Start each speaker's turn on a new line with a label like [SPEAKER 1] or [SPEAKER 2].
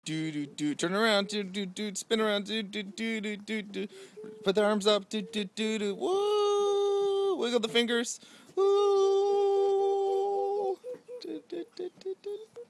[SPEAKER 1] do do do. Turn around, do do do. Spin around, do do do do do do. Put the arms up, do do do do. Woo! Wiggle the fingers. Woo! Do, do, do, do, do.